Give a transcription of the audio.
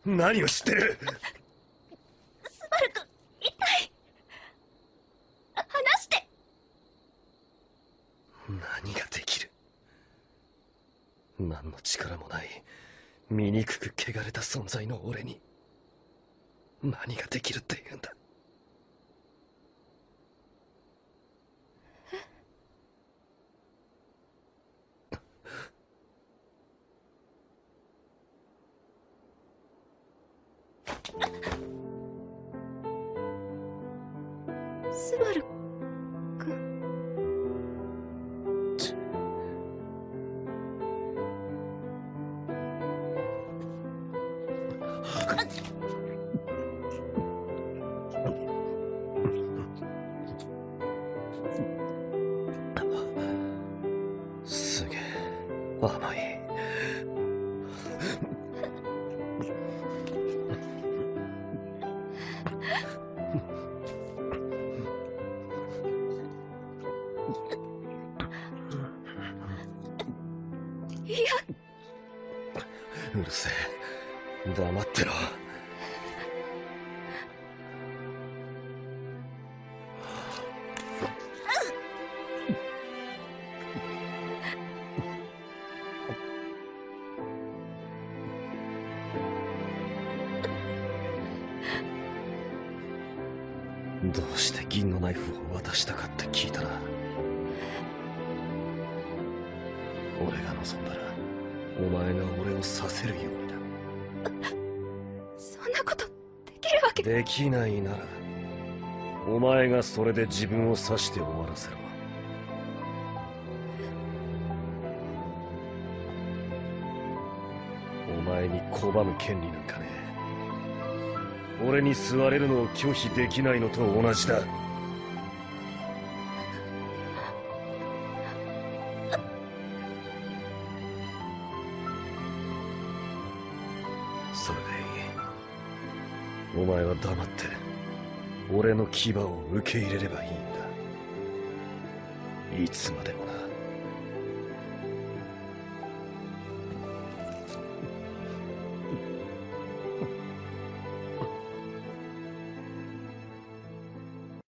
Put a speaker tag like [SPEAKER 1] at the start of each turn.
[SPEAKER 1] 何を知ってる？
[SPEAKER 2] スバル君、痛い。話して。
[SPEAKER 1] 何ができる？何の力もない醜く汚れた存在の俺に何ができるって言うんだ。
[SPEAKER 2] スバル君。
[SPEAKER 1] すげえ甘い。
[SPEAKER 2] いや、
[SPEAKER 1] うるせえ、黙ってろ。どうして銀のナイフを渡したかって聞いたら、俺が望んだらお前が俺を刺せるようにだ。
[SPEAKER 2] そんなことできるわけ。
[SPEAKER 1] できないならお前がそれで自分を刺して終わらせろ。お前に拒む権利なんかねえ。俺に座れるのを拒否できないのと同じだ。それでいい。お前は黙って俺の牙を受け入れればいいんだ。いつまでもな。